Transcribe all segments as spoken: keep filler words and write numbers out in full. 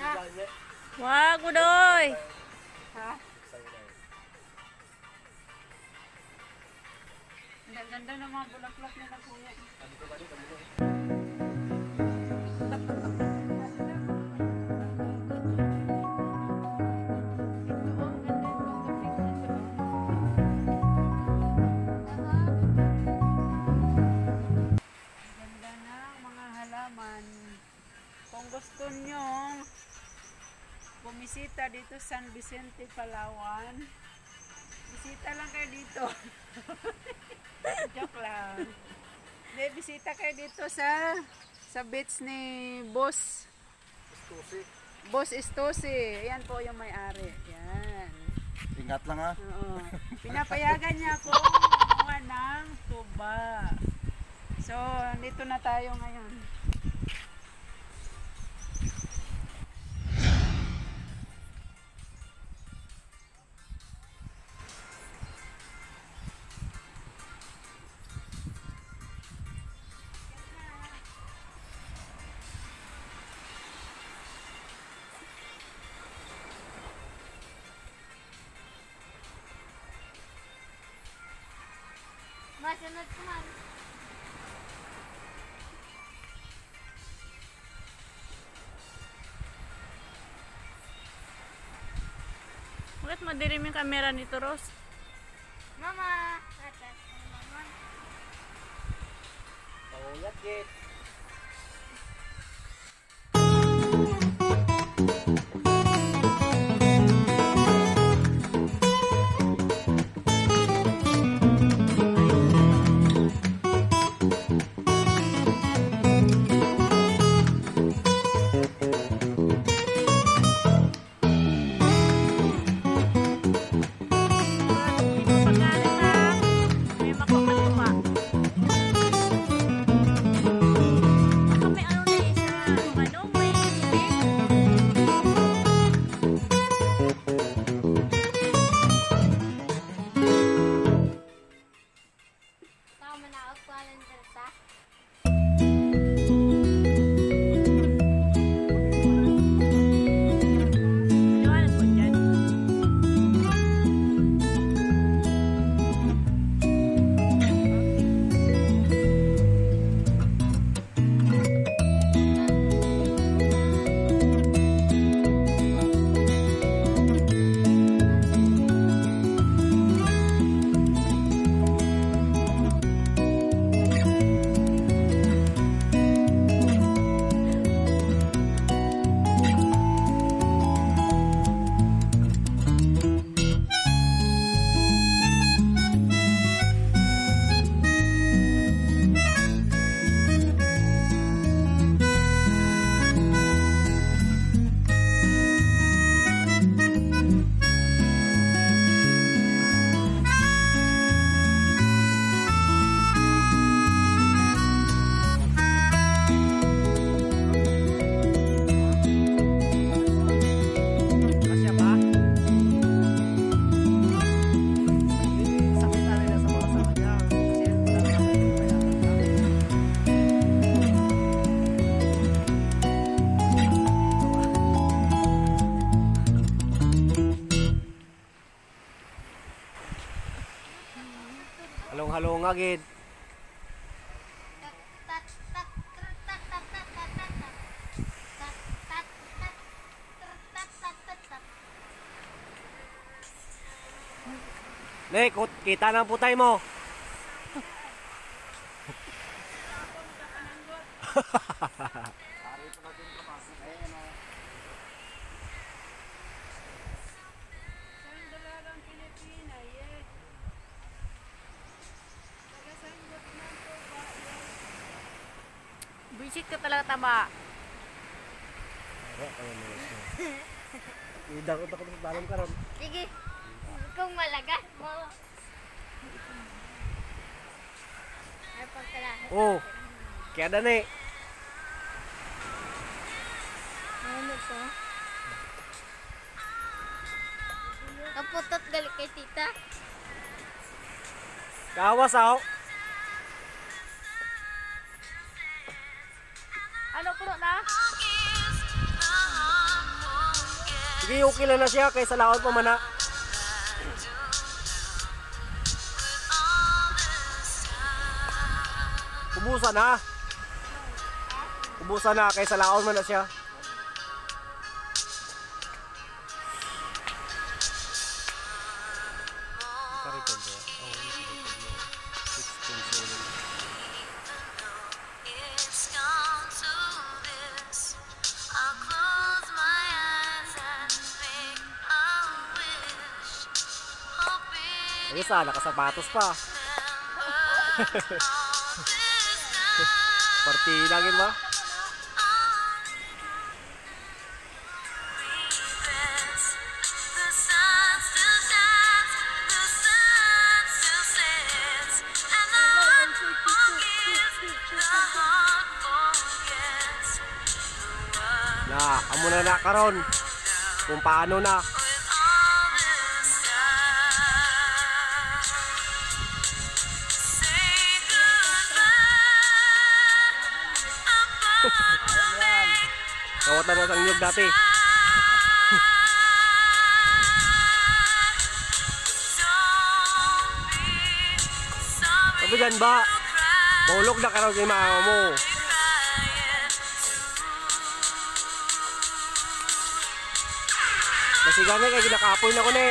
Wag mo doy. Ha? Ang ganda ng mga bulaklak nila kuya. Kung gusto nyo bumisita dito sa San Vicente, Palawan, bisita lang kayo dito. Joke lang. Hindi, bisita kayo dito sa sa beach ni Boss Istosi. Boss Istosi. Ayan po yung may-ari. Yan. Ingat lang ha. Oo. Pinapayagan niya ako kumuha ng tuba. So, dito na tayo ngayon. Masunod ko man. Bakit madilim yung camera nito, Ros? Mama! Tatas ko naman. Paulat git. Halong-halong agad. Nek, kita ng putay mo. Bisit ka talaga tama. Idang utak ko sa dalam karon. Sige. Kung malagas mo. Ay pagkalahat. Oh. Kaya na ni. Ano to? Kaputot gali kay tita. Kawas ako. Ano puno na? Sige, okay lang na siya kaysa laot pa man na. Ubusan na. Ubusan na kaysa laot man na siya. Ay, isa, nakasapatos pa. Party langin ba? Na, amo na na karon kung paano na. Kawat na na sa nyug dati. Sabi dyan ba? Mahulog na karon kay mama mo. Basigan na kay ginakapoy na ko ni.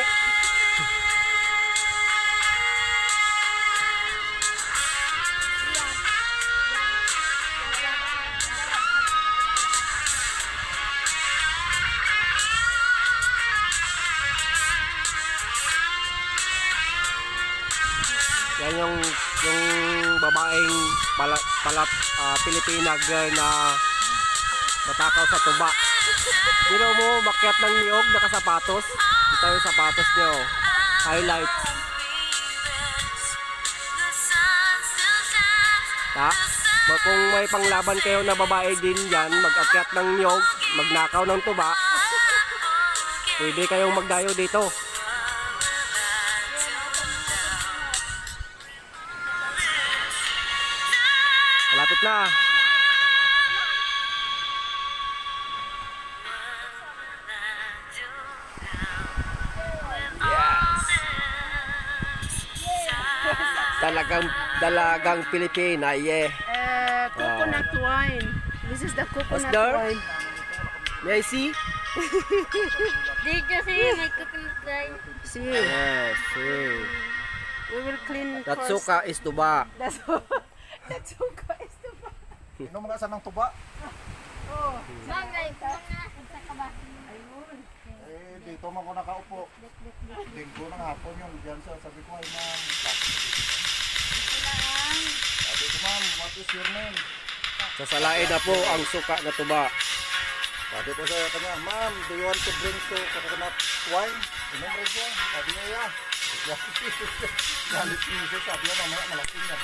Yan yung yung babaeng pala, pala uh, Pilipina girl na matakaw sa tuba. Dino mo makyat ng niyog nakasapatos. Ito yung sapatos niyo. Highlights. Ta? Kung may panglaban kayo na babae din yan, mag-akyat ng niyog, magnakaw ng tuba, pwede kayong magdayo dito. Malapit na. Yes. Dalagang dalagang Pilipina, yeah. Uh, coconut wine. This is the What's coconut there? wine. May I see? Di kasi may coconut wine. See, Yes, see. we will clean That first. suka is tuba. That's That's suka is the Inom nga sa ng tuba. Oh, Mangay, mga sa kaba. ayun. Eh, dito man ko nakaupo. Linggo ng hapon yung diyan siya. Sabi ko, ay ma'am. Sabi ko, ma'am, what is your name? Sasalain na po ang suka na tuba. Sabi ko sa kanya, ma'am, do you want to drink to coconut wine? Inom rin siya. Sabi niya, yeah. Galit niya siya. Sabi niya, mamaya malaki niya.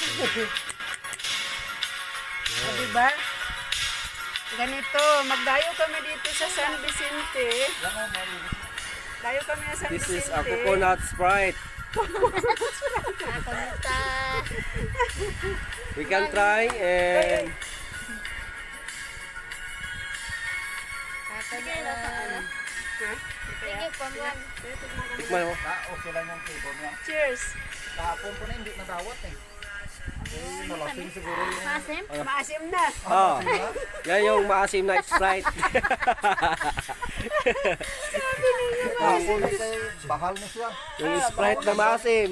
O, diba? Ganito, magdayo kami dito sa San Vicente. Yan o, ma'am. Dayo kami sa San This is Vicente. a coconut Sprite. Kamusta? We can try and Kamusta? Sige, pamuan. tikman mo. Ah, okay lang yung table niya. Cheers. Kahapon po na hindi nadawat eh. Eh, malasing siguro yung... Masim? Maasim na. Oh, yan yung maasim na Sprite. Kahapon na kay bahal na siya. Yung Sprite na maasim.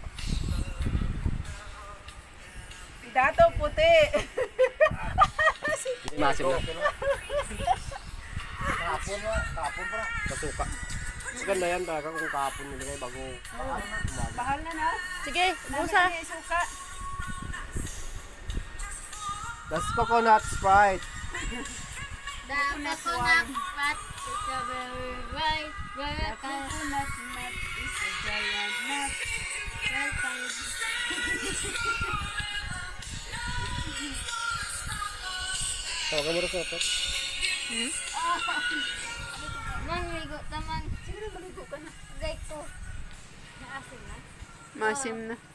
Dato puti. Hindi maasim na. Kahapon na, kahapon pa na. Kasuka. Maganda yan talaga kung kahapon nilagay bago umaga. Bahal na na. Sige, Busa. busa. Suka. That's coconut Sprite. The coconut fat is a very white, very The coconut nut is a giant nut. Tawagan mo rin sa ito. Mang ligo tamang. Siguro maligo ka na. Gay ko. Maasim na.